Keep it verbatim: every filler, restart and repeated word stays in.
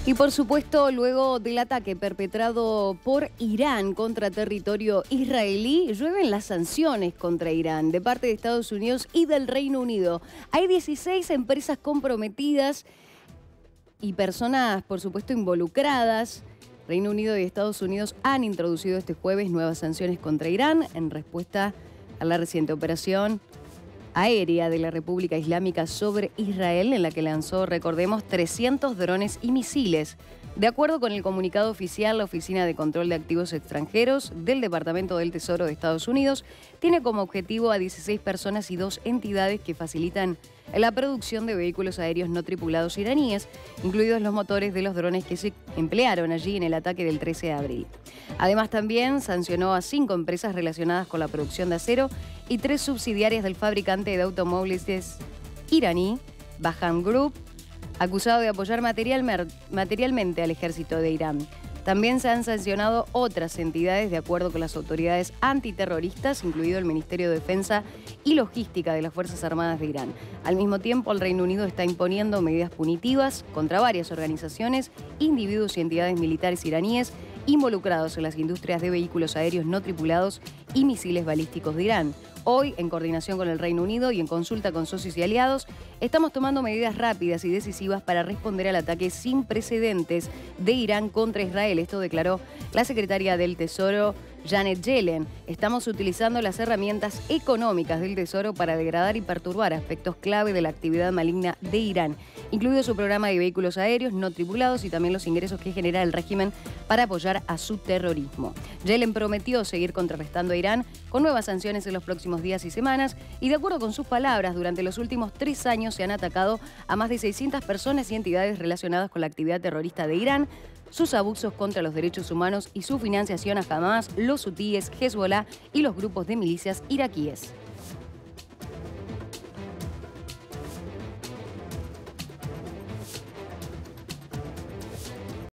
Y por supuesto, luego del ataque perpetrado por Irán contra territorio israelí, llueven las sanciones contra Irán de parte de Estados Unidos y del Reino Unido. Hay dieciséis empresas comprometidas y personas, por supuesto, involucradas. Reino Unido y Estados Unidos han introducido este jueves nuevas sanciones contra Irán en respuesta a la reciente operación aérea de la República Islámica sobre Israel, en la que lanzó, recordemos, trescientos drones y misiles. De acuerdo con el comunicado oficial, la Oficina de Control de Activos Extranjeros del Departamento del Tesoro de Estados Unidos tiene como objetivo a dieciséis personas y dos entidades que facilitan la producción de vehículos aéreos no tripulados iraníes, incluidos los motores de los drones que se emplearon allí en el ataque del trece de abril. Además, también sancionó a cinco empresas relacionadas con la producción de acero y tres subsidiarias del fabricante de automóviles iraní, Bahan Group, acusado de apoyar material, materialmente al ejército de Irán. También se han sancionado otras entidades de acuerdo con las autoridades antiterroristas, incluido el Ministerio de Defensa y Logística de las Fuerzas Armadas de Irán. Al mismo tiempo, el Reino Unido está imponiendo medidas punitivas contra varias organizaciones, individuos y entidades militares iraníes involucrados en las industrias de vehículos aéreos no tripulados y misiles balísticos de Irán. Hoy, en coordinación con el Reino Unido y en consulta con socios y aliados, estamos tomando medidas rápidas y decisivas para responder al ataque sin precedentes de Irán contra Israel. Esto declaró la secretaria del Tesoro, Janet Yellen. Estamos utilizando las herramientas económicas del Tesoro para degradar y perturbar aspectos clave de la actividad maligna de Irán, incluido su programa de vehículos aéreos no tripulados y también los ingresos que genera el régimen para apoyar a su terrorismo. Yellen prometió seguir contrarrestando a Irán con nuevas sanciones en los próximos días y semanas y, de acuerdo con sus palabras, durante los últimos tres años se han atacado a más de seiscientas personas y entidades relacionadas con la actividad terrorista de Irán, sus abusos contra los derechos humanos y su financiación a Hamas, los hutíes, Hezbollah y los grupos de milicias iraquíes.